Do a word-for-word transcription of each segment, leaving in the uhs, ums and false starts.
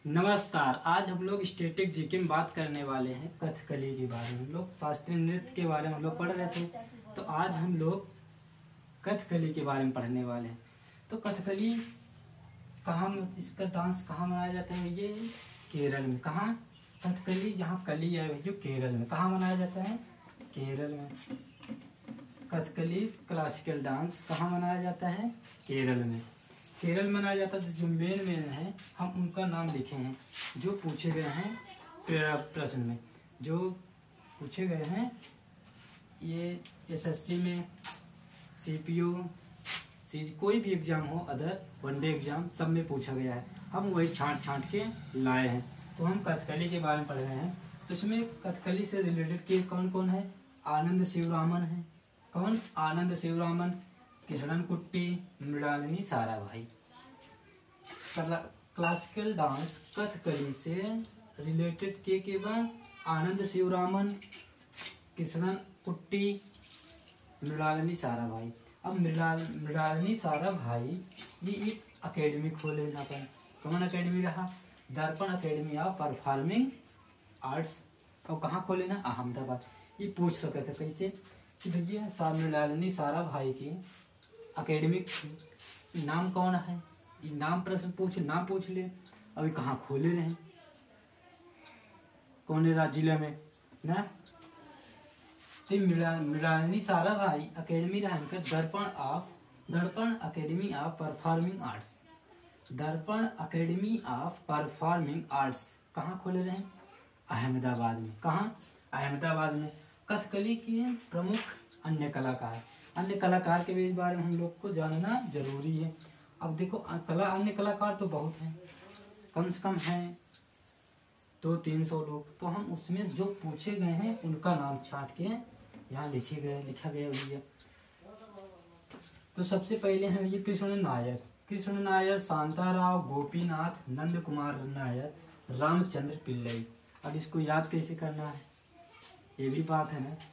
नमस्कार। आज हम लोग स्टैटिक जीके में बात करने वाले हैं कथकली के बारे में। हम लोग शास्त्रीय नृत्य के बारे में हम लोग पढ़ रहे थे, तो आज हम लोग कथकली के बारे में पढ़ने वाले हैं। तो कथकली कहाँ, इसका डांस कहाँ मनाया जाता है? ये केरल में। कहाँ? कथकली जहाँ कली है जो केरल में। कहाँ मनाया जाता है? केरल में। कथकली क्लासिकल डांस कहाँ मनाया जाता है? केरल में। केरल मनाया जाता है। जो मेन मेन है हम उनका नाम लिखे हैं जो पूछे गए हैं प्रश्न में, जो पूछे गए हैं। ये एसएससी में, सीपीयू, कोई भी एग्जाम हो, अदर वनडे एग्जाम, सब में पूछा गया है। हम वही छांट छांट के लाए हैं। तो हम कथकली के बारे में पढ़ रहे हैं। तो इसमें कथकली से रिलेटेड के कौन कौन है? आनंद शिवरामन है। कौन? आनंद शिवरामन, कृष्णन कुट्टी, मृणालिनी साराभाई। क्लासिकल डांस कथकली से रिलेटेड के के बाद आनंद शिवरामन, कृष्णन कुट्टी, मृणालिनी साराभाई। अब मृणाल मृणालिनी साराभाई ये एक अकेडमी खोले यहाँ पर। कौन अकेडमी रहा? दर्पण अकेडमी ऑफ परफॉर्मिंग आर्ट्स। और कहाँ खोले ना? अहमदाबाद। ये पूछ सके थे कैसे कि भैया मृणालिनी साराभाई की अकेडमिक नाम कौन है? ये नाम प्रश्न पूछ नाम पूछ ले। अभी कहाँ खोले रहे? कौन राज्य जिले में ना? तो मृणालिनी साराभाई अकेडमी रहा Darpana of Darpana academy of performing arts. Darpana academy of performing arts कहाँ खोले रहे? अहमदाबाद में। कहाँ? अहमदाबाद में। कथकली के प्रमुख अन्य कलाकार अन्य कलाकार के बारे में हम लोग को जानना जरूरी है। अब देखो कला अन्य कलाकार तो बहुत हैं, कम से कम हैं दो तीन सौ लोग। तो हम उसमें जो पूछे गए हैं उनका नाम छांट के यहाँ लिखे गए लिखा गया भैया। तो सबसे पहले हैं ये कृष्ण नायर। कृष्ण नायर, शांताराव, गोपीनाथ, नंद कुमार नायर, रामचंद्र पिल्लई। अब इसको याद कैसे करना है ये भी बात है ना।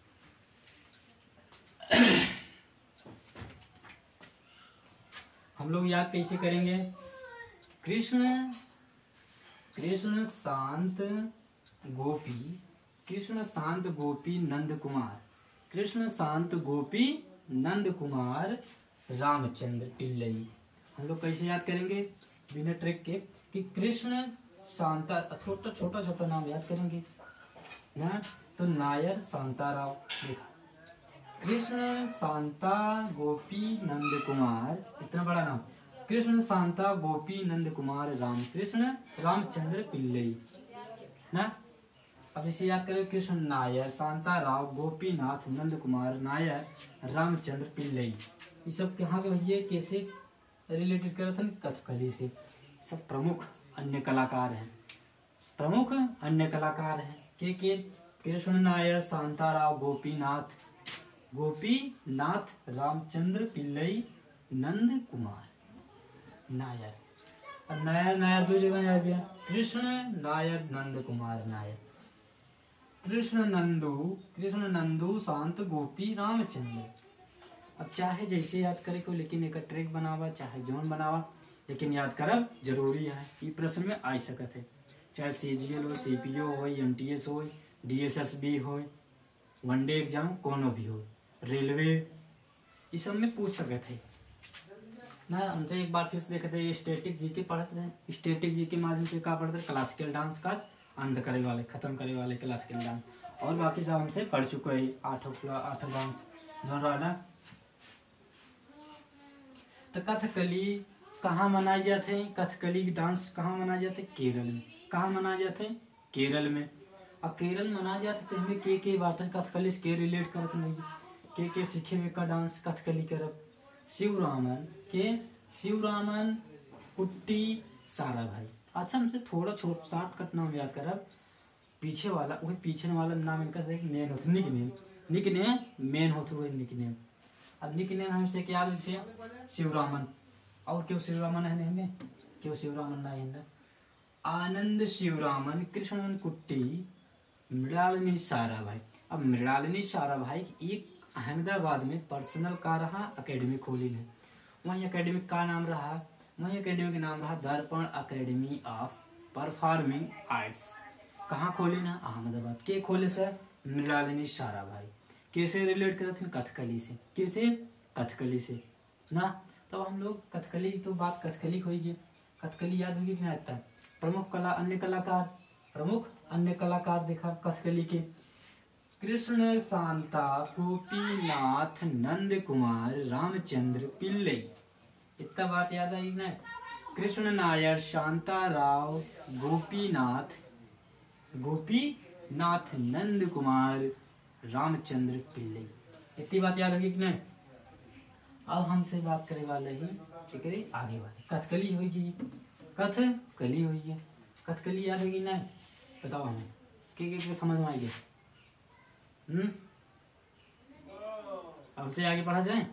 हम लोग याद कैसे करेंगे? कृष्ण कृष्ण शांत गोपी कृष्ण शांत गोपी नंद कुमार कृष्ण शांत गोपी नंद कुमार रामचंद्र पिल्लई। हम लोग कैसे याद करेंगे बिना ट्रिक के कि कृष्ण शांता, छोटा छोटा छोटा नाम याद करेंगे ना। तो नायर शांताराव देखा, कृष्ण शांता गोपी नंद कुमार, इतना बड़ा नाम, कृष्ण शांता गोपी नंद कुमार रामकृष्ण रामचंद्र पिल्लई ना। अब इसे याद करें, कृष्ण नायर, शांताराव, गोपीनाथ, नंद कुमार नायर, रामचंद्र पिल्लई। ये सब कहाँ के भैया कैसे रिलेटेड कर थे? कथकली से। सब प्रमुख अन्य कलाकार हैं। प्रमुख अन्य कलाकार हैं के के कृष्ण नायर, शांताराव, गोपीनाथ गोपीनाथ रामचंद्र पिल्लई, नंद कुमार नायर। अब नायर नायर दो जगह आ गया। कृष्ण नायर, नंद कुमार नायर। कृष्ण नंदू कृष्ण नंदू शांत गोपी रामचंद्र। अब चाहे जैसे याद करे को, लेकिन एक ट्रैक बनावा चाहे जोन बनावा, लेकिन याद करब जरूरी है। ये प्रश्न में आ सकते है, चाहे सीजीएल हो, सीपीओ हो, एमटीएस हो, डीएसएसबी हो, वनडे एग्जाम कोनो भी हो, रेलवे, इस सब में पूछ सके थे ना। हमसे एक बार फिर से देखे थे स्टैटिक जीके पढ़ते रहे। स्टैटिक जीके माध्यम से क्या पढ़ते? क्लासिकल डांस का अंत करे वाले, खत्म करे वाले क्लासिकल डांस, और बाकी सब हमसे पढ़ चुके हैं आठों आठों डांस जो रहा ना। तो कथकली कहाँ मनाए जाते हैं? कथकली डांस कहाँ मनाए जाते हैं? केरल में। कहाँ मनाए जाते हैं? केरल में। और केरल मनाए जाते तो हमें के के बात कथकली से के रिलेट करत नहीं, के के सीखे हुए का डांस कथकली करब। शिवरामन के शिवरामन कुट्टी साराभाई। अच्छा, हमसे थोड़ा छोट शॉर्टकट नाम याद करब। पीछे वाला वही पीछे वाला नाम इनका से मेन होता, निक नेम निक नेम मेन होता हुए निक नेम। अब निक नेम हमसे क्या याद से शिवरामन, और क्यों शिवरामन है नहीं में क्यों शिवरामन ना है? आनंद शिवरामन, कृष्णन कुट्टी, मृणालिनी साराभाई। अब मृणालिनी साराभाई एक अहमदाबाद में पर्सनल का रहा अकेडमी खोली है। वही अकेडमी का नाम रहा वही अकेडमी का नाम रहा दर्पण अकेडमी ऑफ परफॉर्मिंग आर्ट्स कहाँ खोले ना, अहमदाबाद के खोले से मृणालिनी साराभाई। कैसे रिलेट करते हैं, कथकली से। कैसे, कथकली से ना। तो हम लोग कथकली, तो बात कथकली होगी, कथकली याद होगी कि नहीं आता। प्रमुख कला अन्य कलाकार, प्रमुख अन्य कलाकार देखा कथकली के, कृष्ण शांता, गोपीनाथ, नंद कुमार, रामचंद्र पिल्लई। इतना बात याद आई ना। कृष्ण नायर, शांता राव, गोपीनाथ, गोपीनाथ, नंद कुमार, रामचंद्र पिल्लई। इतनी बात याद होगी कि नहीं। अब हमसे बात करे वाले ही करे आगे वाले, कथकली होगी, कथकली होगी, कथकली याद होगी ना। बताओ हमें के के, के समझ में आएगी। हम्म हमसे आगे पढ़ा जाए।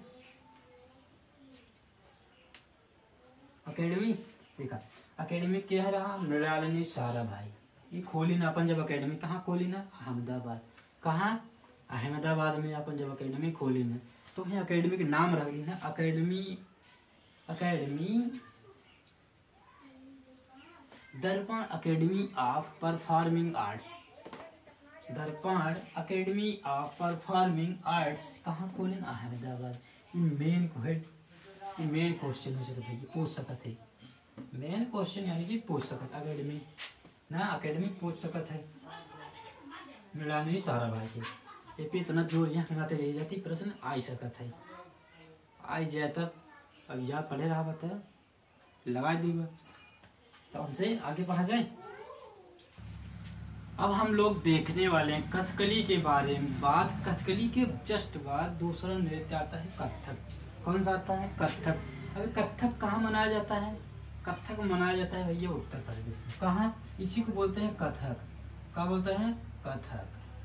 अकेडमी देखा, अकेडमी क्या है रहा, मृणालिनी साराभाई। ये खोली ना अपन जब अकेडमी, कहाँ खोली ना, अहमदाबाद। कहाँ, अहमदाबाद में अपन जब अकेडमी खोली ना, तो यहाँ अकेडमी के नाम रख ली ना, academy, academy Darpana academy of performing arts, Darpana academy of performing arts कहाँ खोले ना, अहमदाबाद। मेन मेन क्वेश्चन हो सकता है, पूछ सकते है, मेन क्वेश्चन यानी कि पूछ सकते अकेडमी ना, अकेडमी पूछ सकते है मृणालिनी साराभाई के। ये पे इतना जोर यहाँ लगाते रह जाती, प्रश्न आ ही सकत है, आई जाए तब। अब याद पढ़े रहा बता लगा दी। तो हमसे आगे पढ़ा जाए। अब हम लोग देखने वाले हैं कथकली के बारे में बात। कथकली के जस्ट बाद दूसरा नृत्य आता है कथक। कौन सा आता है, कथक। अभी कथक कहाँ मनाया जाता है, कथक मनाया जाता है भैया उत्तर प्रदेश में। कहाँ, इसी को बोलते हैं कथक। क्या बोलते हैं, कथक।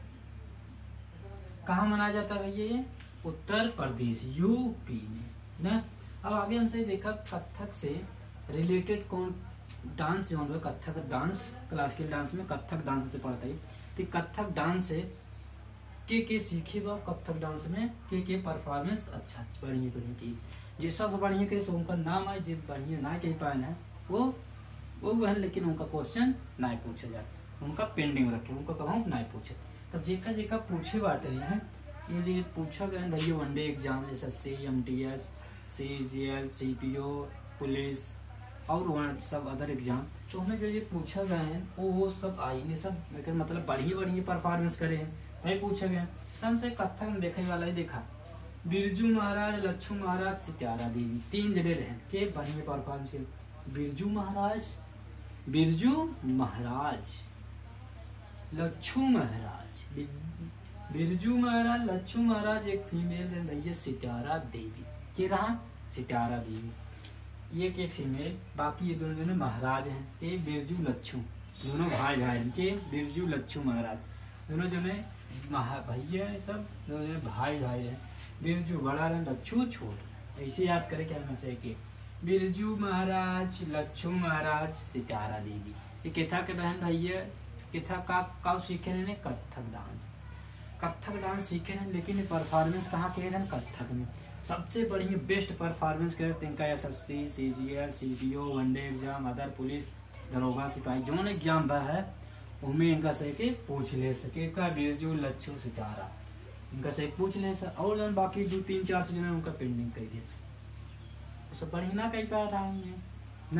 कहाँ मनाया जाता है भैया, ये उत्तर प्रदेश, यूपी में ना। अब आगे हमसे देखा कथक से रिलेटेड कौन डांस जो है, कथक डांस, क्लासिकल डांस में कथक डांस से पढ़ता है। तो कथक डांस से के के सीखे बा, कथक डांस में के के परफॉर्मेंस अच्छा बढ़िया बढ़िया की, जैसा से बढ़िया करे सो उनका नाम आए, जिस बढ़िया ना कह पाए ना वो वो बहन, लेकिन उनका क्वेश्चन ना पूछा जाए, उनका पेंडिंग रखे, उनका कहूँ ना पूछे। तब जेका जेका पूछे बाटे हैं, ये जो पूछा गया भैया one day exam, S S C, M T S, C G L, C P O, police और सब अदर एग्जाम, तो हमें जो ये पूछा गया है वो वो सब आई ने सब मतलब बढ़िया बढ़िया परफॉर्मेंस करे हैं, वही पूछा गया। तो हमसे कथक में देखने वाला ही देखा, बिरजू महाराज, लक्ष्मण महाराज, सितारा देवी, तीन जने रहे के बढ़िया परफॉर्मेंस के। बिरजू महाराज, बिरजू महाराज, लक्ष्मण महाराज, बिरजू महाराज, लक्ष्मण महाराज, एक फीमेल है सितारा देवी के रहा, सितारा देवी ये के फीमेल, बाकी ये दोनों दोनों महाराज हैं, ये बिरजू लच्छू, दोनों भाई भाई के बिरजू लच्छू महाराज, दोनों जो है महा भैया सब दोनों जो भाई भाई हैं। बिरजू बड़ा रहे, लच्छू छोट, ऐसे याद करे क्या मैं से के बिरजू महाराज, लच्छू महाराज, सितारा देवी। ये केथा के बहन भैया, केथा का का सीखे रहे, कथक डांस, कथक डांस सीखे हैं, लेकिन परफॉर्मेंस कहाँ के रहे, कथक में। सबसे बढ़िया बेस्ट परफॉर्मेंस करे इनका S S C, C G L, C P O, one day exam, other police, दरोगा, सिपाही जो एग्जाम बा है उनमें इनका से के पूछ ले सके का बिरजू, लच्छू, सितारा, इनका से पूछ ले सर। और जन बाकी दो तीन चार से जो उनका पेंडिंग कर दिए, सब बढ़िया ना कह पा रहा है ना।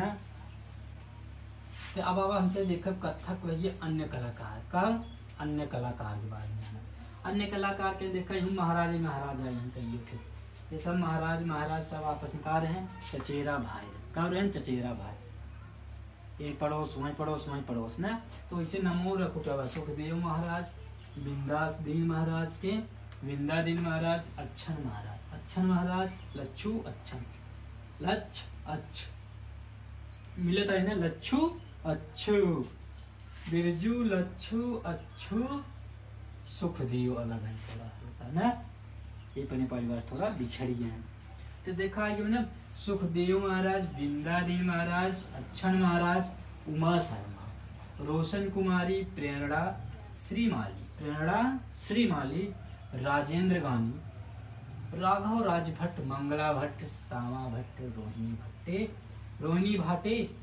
तो अब अब हमसे देखो कथक वही अन्य कलाकार का, अन्य कलाकार के बारे में। अन्य कलाकार के देखा हूँ महाराज महाराजा यहाँ कहिए थे, ये सब महाराज महाराज सब आपस में कार हैं, चचेरा भाई, कब रहे चचेरा भाई, ये पड़ोस वहीं पड़ोस वहीं पड़ोस ना। तो इसे नमो रखो सुखदेव महाराज, बिंदास दीन महाराज के, बिंदा दीन महाराज, अच्छन महाराज, अच्छन महाराज, लच्छू अच्छन, लच्छ अच्छ मिलता है ना, लच्छू अच्छू, बिरजू लच्छू अच्छू, सुखदेव अलग है थोड़ा होता ना, ये अपने परिवार थोड़ा बिछड़ गए हैं। तो देखा है कि ना सुखदेव महाराज, बिंदादीन महाराज, अच्छन महाराज, उमा शर्मा, रोशन कुमारी, प्रेरणा श्रीमाली, प्रेरणा श्रीमाली, राजेंद्र गांधी, राघव राजभट्ट, मंगला भट्ट, श्यामा भट्ट, रोहिणी भट्टे, रोहिणी भाटे,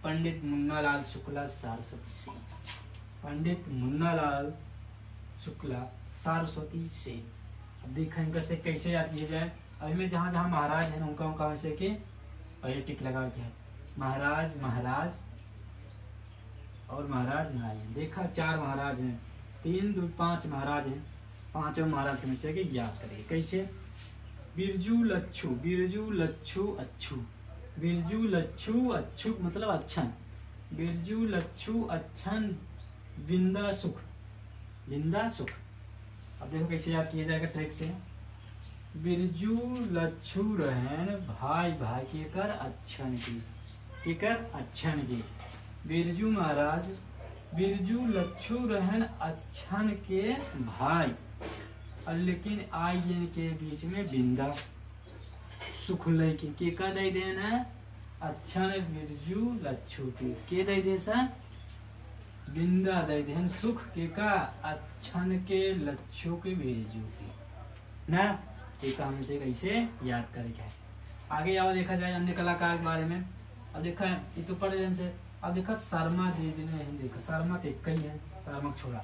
पंडित मुन्नालाल शुक्ला सरस्वती से, पंडित मुन्नालाल शुक्ला सरस्वती से। अब देखा इनका से कैसे याद किया जाए। अभी में जहाँ जहाँ महाराज है उनका उनका वैसे के पहले टिक लगा के है, महाराज महाराज और महाराज नहीं। देखा चार महाराज हैं, तीन दो पांच महाराज हैं, पांचों महाराज के मिश्र के याद करिए कैसे। बिरजू लच्छू, बिरजू लच्छू अच्छू, बिरजू लच्छू अच्छू मतलब अच्छन, बिरजू लच्छू अच्छन बिंदा सुख, बिंदा सुख। अब देखो कैसे याद किया जाएगा ट्रिक से। बिरजू लच्छू रहन भाई भाई के कर अच्छन की, के कर अच्छन की। बिरजू महाराज बिरजू लच्छू रहन अच्छन के भाई, और लेकिन आई एन के बीच में बिंदा सुख लेके के का दे देना अच्छन बिरजू लच्छू के के दे दे सा बिंदा दे देन सुख के का अच्छन के लच्छू के बिरजू के ना। एक हमसे कैसे याद करें है। आगे आओ देखा जाए अन्य कलाकार के बारे में। अब देखा ये तो पढ़े हमसे। अब देखा शर्मा जी ने देखा शर्मा तो एक ही है, शर्मा छोड़ा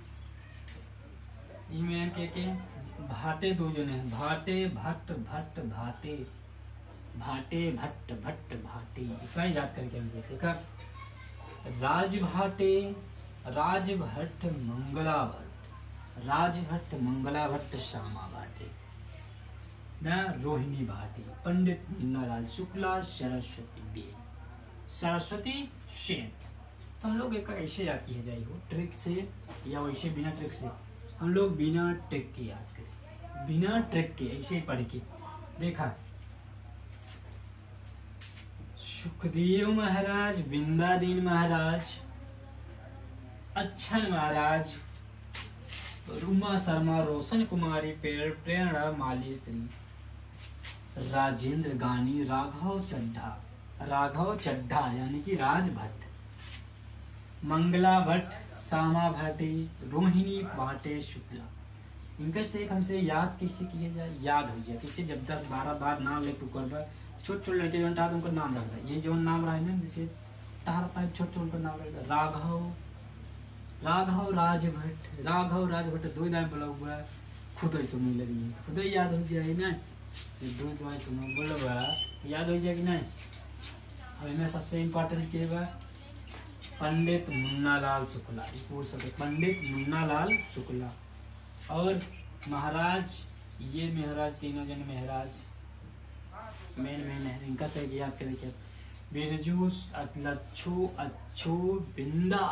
ईमेन के के भाटे दो जने हैं, भाटे भट्ट भट्ट भाटे, भाटे भट्ट भट्ट भाटे। इसका याद करके हमसे देखा राज भाटे, राज भट्ट मंगला भट्ट, राज भट्ट मंगला भट्ट श्यामा भाटे ना, रोहिणी भाटी, पंडित मुन्नालाल शुक्ला सरस्वती बेन, सरस्वती सेन। तो हम लोग एक ऐसे याद किया जाए हो ट्रिक से या वैसे बिना ट्रिक से। हम लोग बिना ट्रिक के याद करें, बिना ट्रिक के ऐसे पढ़ के। देखा सुखदेव महाराज, बिंदादीन महाराज, अच्छन महाराज, रुमा शर्मा, रोशन कुमारी, प्रेरणा माली स्त्री, राजेंद्र गानी, राघव चड्ढा, राघव चड्ढा यानी कि राज भट्ट, मंगला भट्ट, श्यामा भाटे, रोहिणी भाटे शुक्ला। इनका से एक हमसे याद कैसे किया जाए, याद हो जाए कैसे। जब दस बारह बार नाम ले टुकर पर छोटे छोटे लड़के जो उनका नाम रख रहा है, ये जो नाम रहा है ना जैसे तार पाए छोटे छोटे नाम रख रहा है। राघव, राघव राज भट्ट, राघव राज भट्ट दो दाएं बोला हुआ है, खुद ही सुनने लगी है, खुद ही याद हो जाएगी ना। दो दवाई सुनो बोलो बड़ा याद हो जाएगी ना। अभी मैं सबसे इम्पोर्टेंट क्या है पंडित मुन्नालाल शुक्ला, पूछ सकते पंडित मुन्नालाल शुक्ला। और महाराज ये महाराज तीनों जन महाराज मेन मेन है, इनका से याद करें क्या। बिरजू लच्छू अच्छू बिंदा,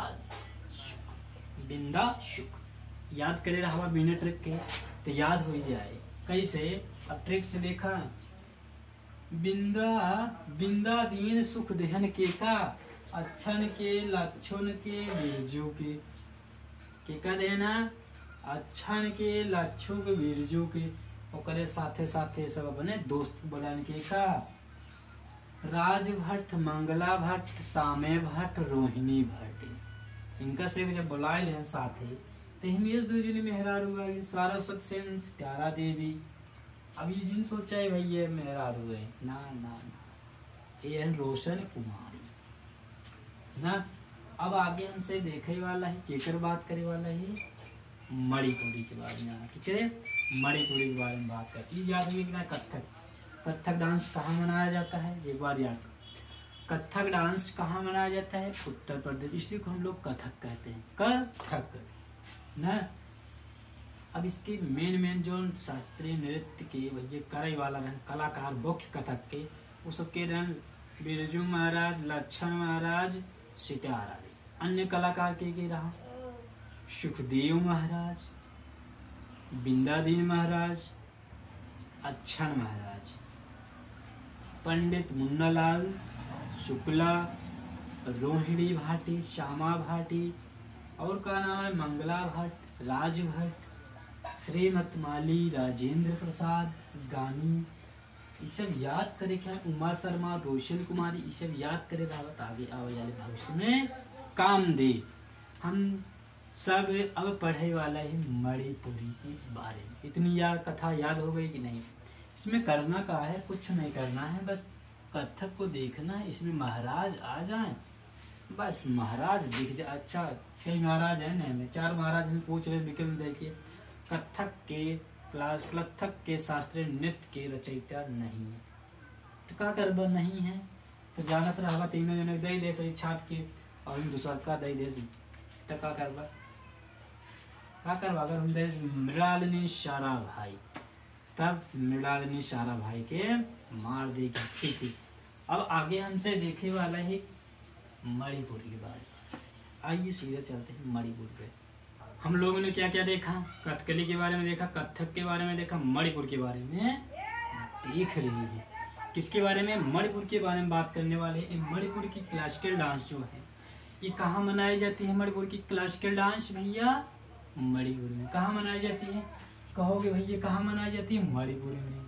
बिंदा शुक याद करे रहा बिना ट्रिक के तो याद हो जाए कैसे। अब ट्रिक से देखा बिंदा, बिंदा दीन सुख देहन के का अच्छन के लक्षण के बिरजू के के का देना अच्छन के लच्छू के बिरजू के ओकरे साथे साथे सब अपने दोस्त बोलन के का राज भट्ट, मंगला भट्ट, सामे भट्ट, रोहिणी भट्ट। इनका से जब बुलाए ले साथे तेहमीज दो जने मेहरार हुआ सरस्वती सेन, त्यारा देवी। अब ये जिन सोचा है भाई ये मेहरार हुए ना ना ना, ये रोशन कुमारी ना। अब आगे हमसे देखे वाला है केकर बात करे वाला है मणिपुरी के बारे में, ठीक है मणिपुरी के बारे में बात कर। ये याद हुई कि ना कथक, कथक डांस कहाँ मनाया जाता है एक बार याद। कथक डांस कहाँ मनाया जाता है उत्तर प्रदेश, इसी को हम लोग कथक कहते हैं, कथक ना। अब इसके मेन मेन जो शास्त्रीय नृत्य के वही करे वाला रहन कलाकार मुख्य कथक के वो सब के रहन बिरजू महाराज, लक्षण महाराज, सितारा। अन्य कलाकार के के रहा सुखदेव महाराज, बिंदादीन महाराज, अच्छन महाराज, पंडित मुन्नालाल शुक्ला, रोहिणी भाटी, श्यामा भाटी, और का नाम है मंगला भट्ट, राज भट्ट, श्रीमत माली, राजेंद्र प्रसाद गानी। ये सब याद करे क्या उमा शर्मा, रोशन कुमारी, ये सब याद करे रावत आगे आवे वाले भविष्य में काम दे। हम सब अब पढ़े वाला है मणिपुरी के बारे में। इतनी याद कथा याद हो गई कि नहीं। इसमें करना क्या है, कुछ नहीं करना है, बस कथक को देखना है, इसमें महाराज आ जाएं बस महाराज दिख जा। अच्छा छह महाराज है ना, चार महाराज हम पूछ रहे विक्रम देखिए। कथक के क्लास कथक के शास्त्रीय नृत्य के रचयिता नहीं है, तो का करबा नहीं है तो जानत रहा तीनों जने दे दे सही छाप के और दूसरा का दे दे तो का करबा का करबा अगर हम दे मृणालिनी सारा भाई, तब मृणालिनी सारा भाई के मार देगी। ठीक है, अब आगे हमसे देखे वाला है मणिपुर के बारे में। आइए सीधे चलते हैं मणिपुर पे। हम लोगों ने क्या क्या देखा, कथकली के बारे में देखा, कथक के बारे में देखा, मणिपुर के बारे में देख रही है। किसके बारे में, मणिपुर के बारे में बात करने वाले हैं। मणिपुर की क्लासिकल डांस जो है ये कहाँ मनाई जाती है? मणिपुर की क्लासिकल डांस भैया मणिपुर में। कहाँ मनाई जाती है कहोगे भैया, कहाँ मनाई जाती है? मणिपुर में।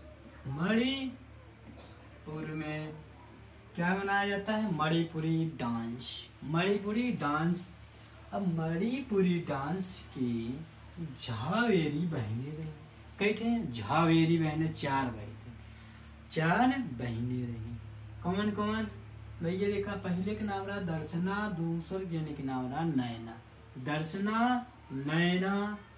मणिपुर में क्या मनाया जाता है? मणिपुरी डांस। मणिपुरी डांस। अब मणिपुरी डांस की झावेरी बहने रही। कई थे झावेरी बहने, चार बहने चार बहने रही। कौन कौन भैया देखा? पहले के नाम रहा दर्शना, दूसर जने के नाम रहा नैना। दर्शना, नैना,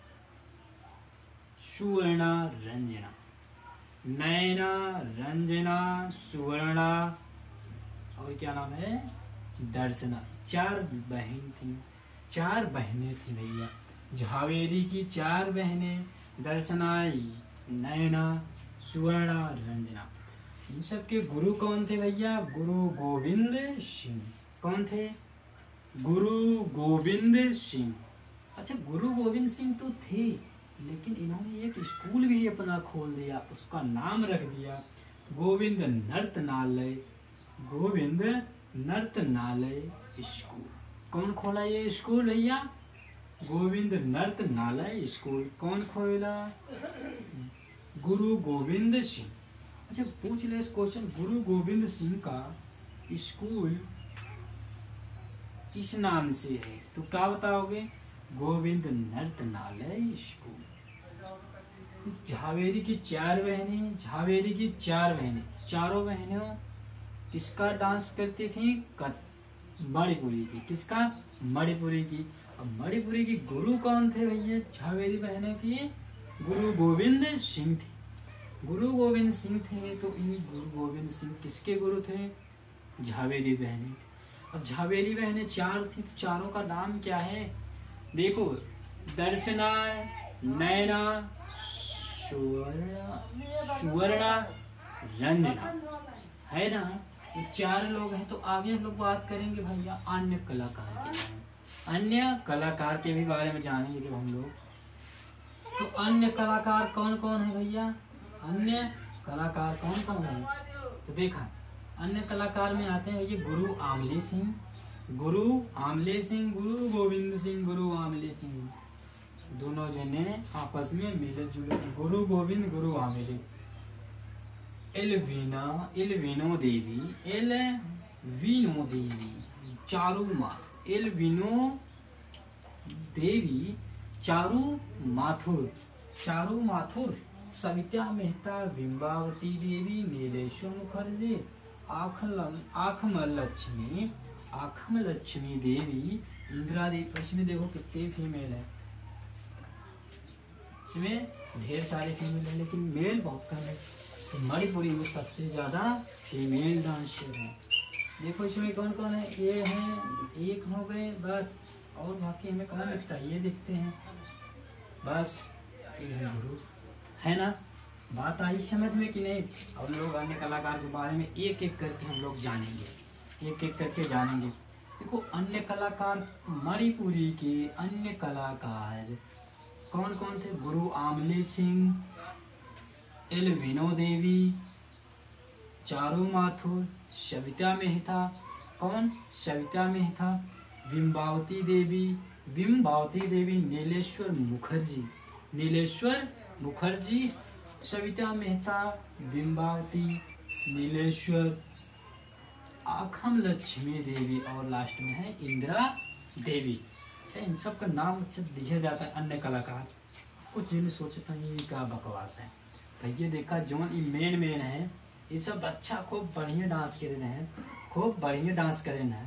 सुवर्णा, रंजना। नैना, रंजना, सुवर्णा और क्या नाम है? दर्शना। चार बहन थी, चार बहनें थी भैया। झावेरी की चार बहनें, दर्शना, नैना, सुवर्णा, रंजना। इन सब के गुरु कौन थे भैया? गुरु गोविंद सिंह। कौन थे? गुरु गोविंद सिंह। अच्छा, गुरु गोविंद सिंह तो थे, लेकिन इन्होंने एक स्कूल भी अपना खोल दिया, उसका नाम रख दिया गोविंद नर्तनालय। गोविंद नर्तनालय स्कूल। कौन खोला ये स्कूल भैया? गोविंद नर्तनालय स्कूल। कौन खोला? गुरु गोविंद सिंह। अच्छा पूछ ले इस क्वेश्चन, गुरु गोविंद सिंह का स्कूल किस नाम से है? तो क्या बताओगे? गोविंद नर्तनालय स्कूल। इस झावेरी की चार बहनें, झावेरी की चार बहनें, चारों बहनों किसका डांस करती थी? मणिपुरी की। किसका? मणिपुरी की। अब मणिपुरी की गुरु कौन थे भैया? झावेरी बहनें की गुरु गोविंद सिंह थे। गुरु गोविंद सिंह थे, तो इन गुरु गोविंद सिंह किसके गुरु थे? झावेरी बहनें। अब झावेरी बहनें चार थी, तो चारों का नाम क्या है? देखो, दर्शना, नैना, सुवर्णा, सुवर्णा, रंजना, है ना? ये चार लोग हैं। तो आगे हम लोग बात करेंगे भैया अन्य कलाकार के बारे में। अन्य कलाकार के भी बारे में जानेंगे जब हम लोग। तो अन्य कलाकार कौन कौन है भैया? अन्य कलाकार कौन कौन है? तो देखा, अन्य कलाकार में आते हैं भैया गुरु आमले सिंह, गुरु आमले सिंह, गुरु गोविंद सिंह, गुरु आमले सिंह। दोनों जने आपस में मिले जुले। गुरु गोविंद, गुरु आमले। एलवीना, एलवीनो देवी, एलवीनो देवी, चारू माथुर। एलवीनो देवी, चारू माथुर, चारू माथुर, सविता मेहता, बिंबावती देवी, नीलेश्वर मुखर्जी, आखम आखम लक्ष्मी, आखम लक्ष्मी देवी, इंदिरा देवी। इसमें देखो कितने फीमेल है, इसमें ढेर सारे फीमेल है, लेकिन मेल बहुत कम है। तो मणिपुरी में सबसे ज्यादा फीमेल डांसर है। देखो इसमें कौन कौन है? ये हैं, एक हो गए बस, और बाकी हमें कहाँ दिखता है? ये दिखते हैं बस। ये है गुरु, है ना? बात आई समझ में कि नहीं? और लोग अन्य कलाकार के बारे में एक एक करके हम लोग जानेंगे, एक एक करके जानेंगे। देखो अन्य कलाकार, मणिपुरी के अन्य कलाकार कौन कौन थे? गुरु आमले सिंह, एलवीनो देवी, चारू माथुर, सविता मेहता। कौन? सविता मेहता, बिंबावती देवी, बिंबावती देवी, नीलेश्वर मुखर्जी, नीलेश्वर मुखर्जी, सविता मेहता, बिंबावती, नीलेश्वर, आखम लक्ष्मी देवी, और लास्ट में है इंदिरा देवी। इन सब का नाम अच्छा दिया जाता है अन्य कलाकार। कुछ जिन्हें सोचता है ये क्या बकवास है भैया। देखा जोन ये मेन मेन है, ये सब अच्छा खूब बढ़िया डांस करे हैं, खूब बढ़िया डांस करे हैं।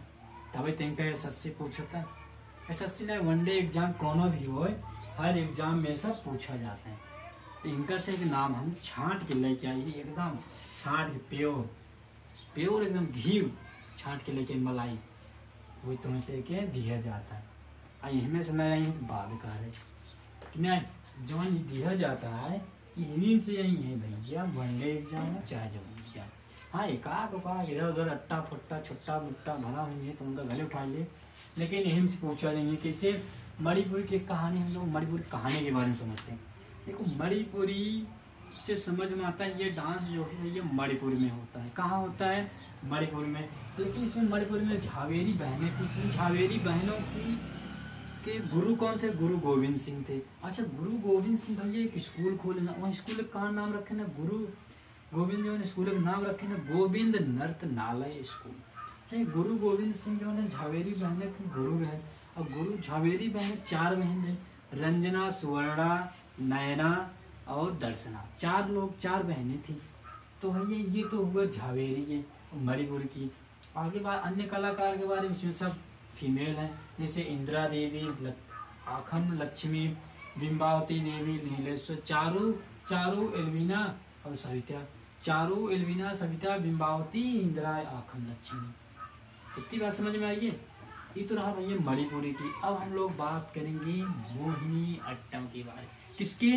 तभी तिनका एस एस सी पूछता एस एस सी ने वनडे एग्जाम कोनो भी हो, हर एग्जाम में सब पूछा जाता है। तो इनका से एक नाम हम छांट के लेके आई, एकदम छांट के प्योर प्योर एकदम घी छांट के लेके मलाई वही तुम्हें से के दिया जाता है। आई हमें से मैं बात कह रहे कि मैं जो दिया जाता है यही से यही है भैया, वनडे एग्जाम चाहे जो एग्जाम। हाँ एकाक उकाक इधर उधर अट्टा फट्टा छुट्टा मुट्टा भरा हुई है तो उनका गले उठा लिए, लेकिन यही से पूछा जाएंगे कि इसे मणिपुर की कहानी हम लोग मणिपुर की कहानी के बारे में समझते हैं। देखो मणिपुरी से समझ में आता है ये डांस जो है ये मणिपुर में होता है। कहाँ होता है? मणिपुर में। लेकिन इसमें मणिपुर में झावेरी बहनें थी। इन झावेरी बहनों की के गुरु कौन थे? गुरु गोविंद सिंह थे। अच्छा गुरु गोविंद सिंह भैया एक स्कूल खोले ना, वहाँ स्कूल का नाम रखे ना गुरु गोविंद जो है स्कूल का नाम रखे ना गोविंद नर्तनालय स्कूल। अच्छा ये गुरु गोविंद सिंह जो है झावेरी बहने के गुरु है। और गुरु झावेरी बहन चार बहन है, रंजना, सुवर्णा, नयना और दर्शना। चार लोग चार बहनें थी। तो भैया ये तो हुआ झावेरी के मणिपुर की। आगे बात अन्य कलाकार के बारे में इसमें सब फीमेल हैं, जैसे इंदिरा देवी, आखम लक्ष्मी, बिंबावती देवी, नीलेश्वर, चारू चारू एल्विना और सविता। चारू एल्विना सविता बिंबावती इंदिरा आखम लक्ष्मी। इतनी बात समझ में आई है। ये तो रहा भैया मणिपुरी की। अब हम लोग बात करेंगे मोहिनी अट्टम के बारे में। किसके?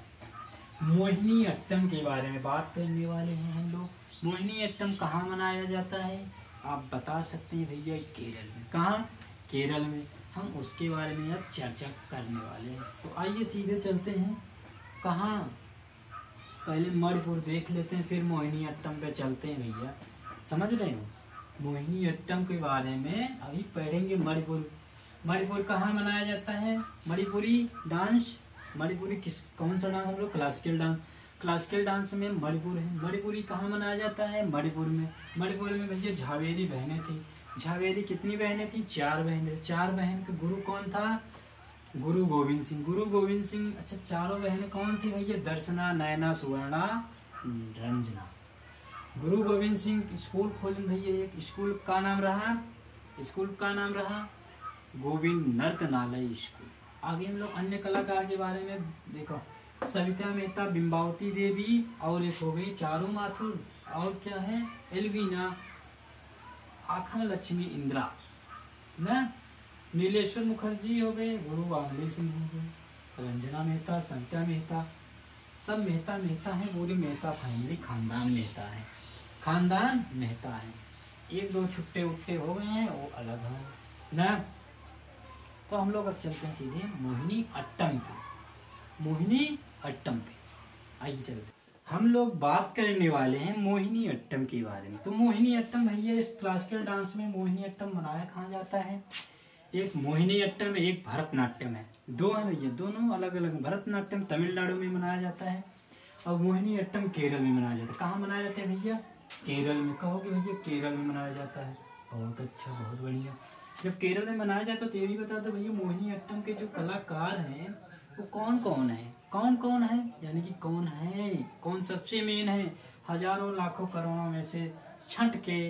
मोहिनी अट्टम के बारे में बात करने वाले हैं हम लोग। मोहिनी अट्टम कहाँ मनाया जाता है आप बता सकते हैं भैया? केरल में। कहाँ? केरल में। हम उसके बारे में अब चर्चा करने वाले हैं। तो आइए सीधे चलते हैं कहाँ, पहले मणिपुर देख लेते हैं फिर मोहिनी अट्टम पे चलते हैं भैया। समझ रहे हो? मोहिनी अट्टम के बारे में अभी पढ़ेंगे। मणिपुर मणिपुर कहाँ मनाया जाता है? मणिपुरी डांस मणिपुरी किस कौन सा डांस? हम लोग क्लासिकल डांस। क्लासिकल डांस में मणिपुर है। मणिपुरी कहाँ मनाया जाता है? मणिपुर में। मणिपुर में भैया झावेरी बहनें थी। झावेरी कितनी बहनें थी? चार बहनें। चार बहन के गुरु कौन था? गुरु गोविंद सिंह। गुरु गोविंद सिंह। अच्छा चारों बहनें कौन थी भैया? दर्शना, नयना, सुवर्णा, रंजना। गुरु गोविंद सिंह स्कूल खोले भैया। एक स्कूल का नाम रहा स्कूल का नाम रहा गोविंद नर्तनालय स्कूल। आगे हम लोग अन्य कलाकार के बारे में देखो, सविता मेहता, बिंबावती देवी और एक हो गई चारू माथुर और क्या है एल्विना, आखन लक्ष्मी, इंदिरा ना, नीलेश्वर मुखर्जी हो गए, गुरु वामली सिंह हो गए, रंजना मेहता, सविता मेहता, सब मेहता मेहता है। पूरी मेहता फैमिली खानदान मेहता है खानदान मेहता है। एक दो छुट्टे उट्टे हो गए हैं वो अलग है ना। तो हम लोग अब चलते हैं सीधे मोहिनी अट्टम पे। मोहिनी अट्टम पे आइए चलते। हम लोग बात करने वाले हैं मोहिनी अट्टम के बारे में। तो मोहिनी अट्टम भैया इस क्लासिकल डांस में मोहिनी अट्टम मनाया कहाँ जाता है? एक मोहिनी अट्टम है, एक भरतनाट्यम है। दो है भैया, दोनों अलग अलग। भरतनाट्यम तमिलनाडु में मनाया जाता है और मोहिनी अट्टम केरल में मनाया जाता है। कहाँ मनाया जाता है भैया? केरल में। कहोगे भैया केरल में मनाया जाता है। बहुत अच्छा, बहुत बढ़िया। जब केरल में मनाया जाता है तो ये भी बता दो भैया मोहिनी अट्टम के जो कलाकार हैं वो कौन कौन है? कौन कौन है यानी कि कौन है, कौन सबसे मेन है? हजारों लाखों करोड़ों में से छंट के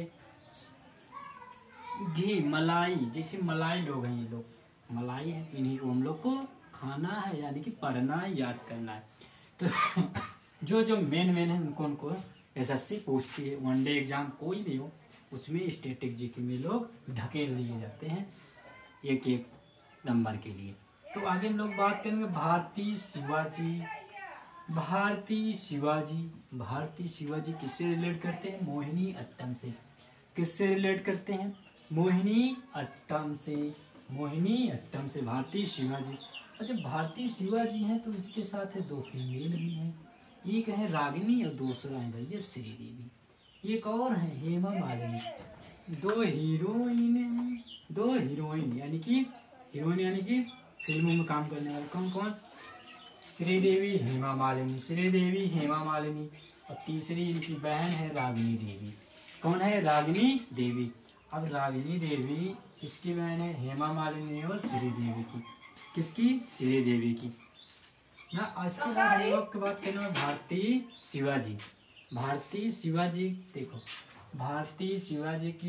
घी मलाई, जैसे मलाई लोग हैं, ये लोग मलाई है, इन्हीं को हम लोग को खाना है यानी कि पढ़ना है, याद करना है। तो जो जो मेन मेन है उनको उनको एसएससी पूछती है। वनडे एग्जाम कोई भी हो उसमें स्टैटिक जीके में लोग ढकेल दिए जाते हैं एक एक नंबर के लिए। तो आगे हम लोग बात करेंगे भारती शिवाजी। भारती शिवाजी भारती शिवाजी किससे रिलेट करते हैं? मोहिनी अट्टम से। किससे रिलेट करते हैं? मोहिनी अट्टम से। मोहिनी अट्टम से भारती शिवाजी। अच्छा भारती शिवाजी हैं तो उसके साथ है दो फीमेल भी हैं। एक है रागिनी और दूसरा है भैया श्रीदेवी। एक और है हेमा मालिनी। दो हीरोइन हैं, दो हीरोइन यानी कि हीरोइन यानी कि फिल्मों में काम करने वाले कौन कौन? श्रीदेवी, हेमा मालिनी। श्रीदेवी, हेमा मालिनी और तीसरी इनकी बहन है रागिनी देवी। कौन है? रागिनी देवी। अब रागिनी देवी किसकी बहन है? हेमा मालिनी और श्रीदेवी की। किसकी? श्रीदेवी की ना। इसके बाद हम लोग की बात करना है भारती शिवाजी। भारती शिवाजी देखो, भारती शिवाजी की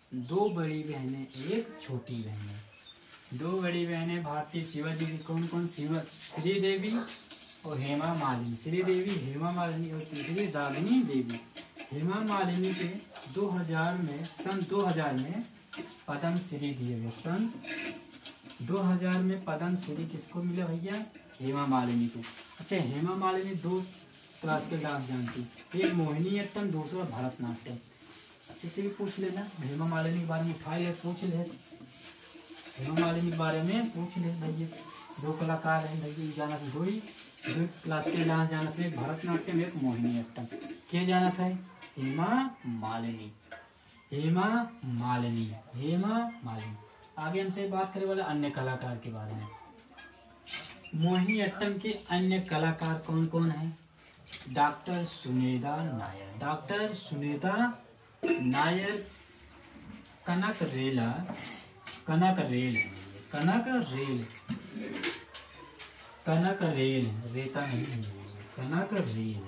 दो बड़ी बहनें एक छोटी बहनें। दो बड़ी बहनें भारती शिवाजी की कौन कौन? शिव श्री देवी और हेमा मालिनी। श्री देवी, हेमा मालिनी और तीसरी रागिनी देवी। हेमा मालिनी के दो हज़ार में सन दो हज़ार में पद्म श्री दिए गए। सन दो हज़ार में पद्म श्री किसको मिला भैया? हेमा मालिनी को। अच्छा, हेमा मालिनी दो क्लासिकल डांस जानती, एक मोहिनी अट्टम, दूसरा भरतनाट्यम। अच्छे से भी पूछ लेना, हेमा मालिनी के बारे में उठा ले, पूछ ले, हेमा मालिनी के बारे में पूछ ले भैया। दो कलाकार हैं भैया, जाना था दो ही दो क्लासिकल डांस जाना था, एक भरतनाट्यम एक मोहिनी अट्टम। क्या जाना था? हेमा मालिनी, हेमा मालिनी, हेमा मालिनी। आगे हमसे बात करने वाला अन्य कलाकार के बारे में। मोहिनी अट्टम के अन्य कलाकार कौन कौन हैं? डॉक्टर सुनीता नायर, डॉक्टर सुनीता नायर, कनक रेला, कनक रेल, कनक रेल, कनक रेल, रेता नहीं है, कनक रेल,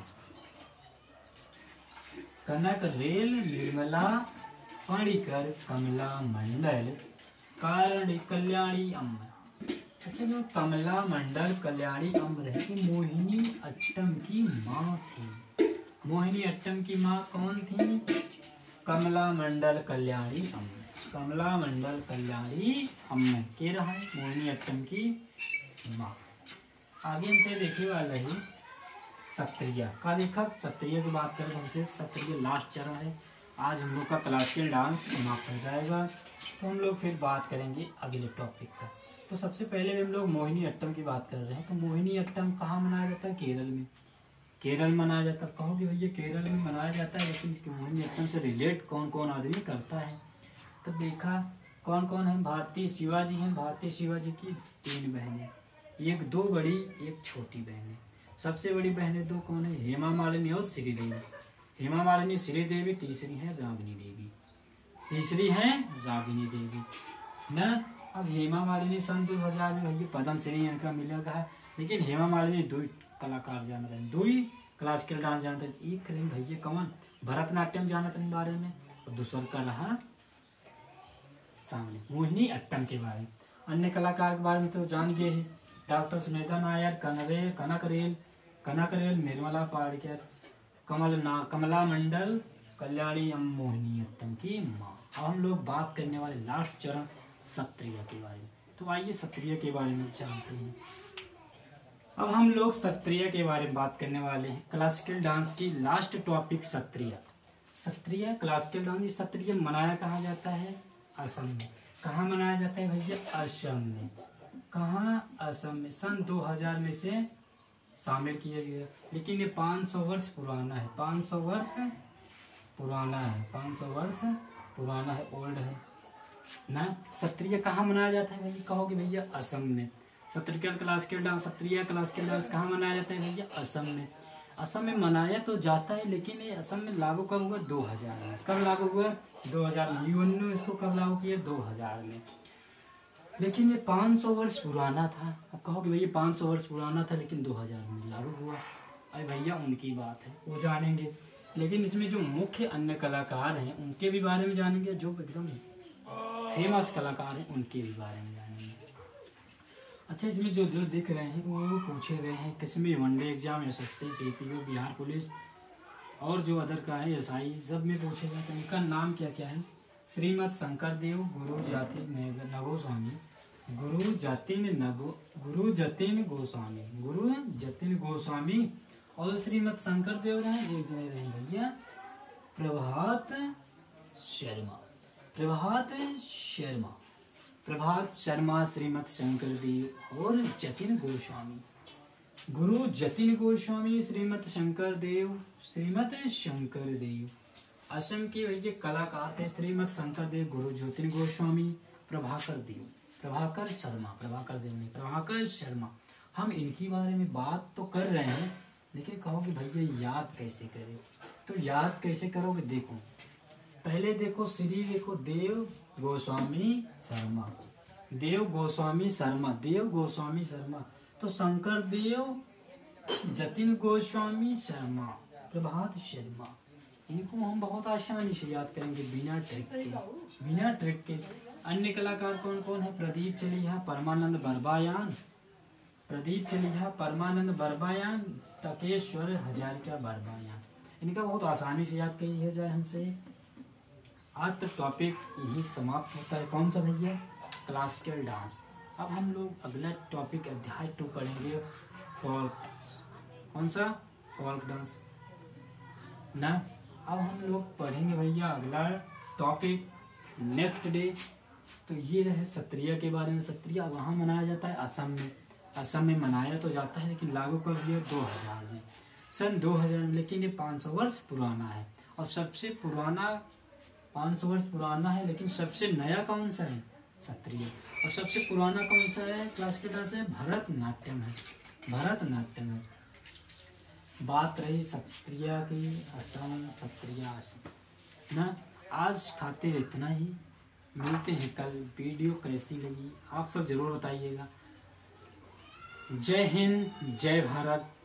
कनक रेल, निर्मला पाणिकर, कमला मंडल, कारण कल्याणी अम्बर। अच्छा, जो कमला मंडल कल्याणी अम्बर है वो मोहिनी अट्टम की माँ थी। मोहिनी अट्टम की माँ कौन थी? कमला मंडल कल्याणी अम्बर, कमला मंडल कल्याणी अम्बर के रहा है मोहिनी अट्टम की माँ। आगे हमसे देखे वाला ही सत्रिया का लेखक। सत्रिया की बात करें हमसे, सत्रिया लास्ट चरण है। आज हम लोग का क्लासिकल डांस समाप्त हो जाएगा, तो हम लोग फिर बात करेंगे अगले टॉपिक का। तो सबसे पहले हम लोग मोहिनी अट्टम की बात कर रहे हैं। तो मोहिनी अट्टम कहाँ मनाया जाता है? केरल में। केरल मनाया जाता है। कहोगे भैया केरल में मनाया जाता है, लेकिन इसके मोहिनी अट्टम से रिलेट कौन कौन आदमी करता है? तो देखा कौन कौन है? भारती शिवाजी हैं। भारती शिवाजी की तीन बहनें, एक दो बड़ी एक छोटी बहनें। सबसे बड़ी बहनें दो कौन है? हेमा मालिनी और श्रीदेवी। हेमा मालिनी, श्रीदेवी, तीसरी है रागिनी देवी, तीसरी है रागिनी देवी ना। अब हेमा मालिनी सन दो हज़ार में भैया पद्म श्री इनका मिला है, लेकिन हेमा मालिनी दो कलाकार जाना था, दो ही क्लासिकल डांस जाना था। एक करें भैया कौन? भरतनाट्यम जाना था इन बारे में, और दूसरा का रहा सामने मोहिनी अट्टम के बारे में। अन्य कलाकार के बारे में तो जान गए ही, डॉक्टर सुनीता नायर, कनरे कनक रेल, कनक रेल, निर्मला पाड़कर, कमल ना कमला मंडल, कल्याणी अम मोहिनी अट्टम की माँ। अब हम लोग बात करने वाले लास्ट चरण सत्रिया के बारे में। तो आइए सत्रिया के बारे में जानते हैं। अब हम लोग सत्रिया के बारे में बात करने वाले हैं। क्लासिकल डांस की last topic Sattriya. Sattriya classical dance, Sattriya मनाया कहाँ जाता है? असम में। कहाँ मनाया जाता है भैया? असम में। कहाँ? असम में। सन दो हज़ार में से शामिल किया गया, लेकिन ये पाँच सौ वर्ष पुराना है, पाँच सौ वर्ष पुराना है, पाँच सौ वर्ष पुराना है, ओल्ड है ना। सत्रिया कहाँ मनाया जाता है भैया? कहोगे भैया असम में। Sattriya classical dance, Sattriya classical dance कहाँ मनाया जाता है भैया? असम में। असम में मनाया तो जाता है, लेकिन ये असम में लागू कब हुआ? दो हज़ार में। कब लागू हुआ? दो हज़ार में। यूएन ने इसको कब लागू किया? दो हज़ार में। लेकिन ये पाँच सौ वर्ष पुराना था। अब कहोगे भैया पाँच सौ वर्ष पुराना था, लेकिन दो हज़ार में लागू हुआ। अरे भैया उनकी बात है, वो जानेंगे, लेकिन इसमें जो मुख्य अन्य कलाकार हैं उनके भी बारे में जानेंगे, जो एकदम फेमस कलाकार हैं उनके भी बारे में जानेंगे। अच्छा, इसमें जो जो दिख रहे हैं वो पूछे गए हैं किसमें? One day exam, S S C, C P O, Bihar police और जो अदर का है एस आई, सब में पूछे गए। तो उनका नाम क्या क्या है? श्रीमद शंकर देव, गुरु जाति नगोस्वामी, गुरु जतिन नगो गुरु जतिन गोस्वामी, गुरु जतिन गोस्वामी। और श्रीमद शंकर देव रहे, एक जने रहे भैया प्रभात शर्मा, प्रभात शर्मा, प्रभात शर्मा, श्रीमद शंकर देव और जतिन गोस्वामी, गुरु जतिन गोस्वामी, श्रीमद शंकर देव, श्रीमद शंकर देव। असम के भैया कलाकार थे श्रीमद शंकर देव, गुरु जतिन गोस्वामी, प्रभाकर देव, प्रभाकर शर्मा, प्रभाकर देव नहीं, प्रभाकर शर्मा। हम इनकी बारे में बात तो कर रहे हैं, लेकिन कहोगे भैया याद कैसे करें? तो याद कैसे करोगे? देखो पहले देखो श्री, देखो देव गोस्वामी शर्मा, देव गोस्वामी शर्मा, देव गोस्वामी शर्मा। तो शंकर देव, जतिन गोस्वामी शर्मा, प्रभात शर्मा, इनको हम बहुत आसानी से याद करेंगे बिना ट्रिक के, बिना ट्रिक के। अन्य कलाकार कौन कौन है? प्रदीप चलिहा, परमानंद बरबायान, प्रदीप चलिहा, परमानंद बरबायान, टकेश्वर हजारिका बरबायान। इनका बहुत आसानी से याद किया जाए हमसे। आज तक टॉपिक यही समाप्त होता है। कौन सा भैया? Classical dance. अब हम लोग अगला टॉपिक अध्याय टू पढ़ेंगे, फोल्क डांस। कौन सा? फोल्क डांस ना। अब हम लोग पढ़ेंगे भैया अगला टॉपिक नेक्स्ट डे। तो ये रहे सत्रिया के बारे में। सत्रिया वहाँ मनाया जाता है असम में। असम में मनाया तो जाता है लेकिन लागू कर दिया दो हज़ार में, सन दो हज़ार में। लेकिन ये पाँच सौ वर्ष पुराना है और सबसे पुराना पाँच सौ वर्ष पुराना है। लेकिन सबसे नया कौन सा है? सत्रिया। और सबसे पुराना कौन सा है? क्लासिकल डांस है, भरतनाट्यम है, भरतनाट्यम है। बात रही सत्रिया की, असम, सत्रिया असम ना। आज खातिर इतना ही, मिलते हैं कल। वीडियो कैसी लगी आप सब जरूर बताइएगा। जय हिंद, जय भारत।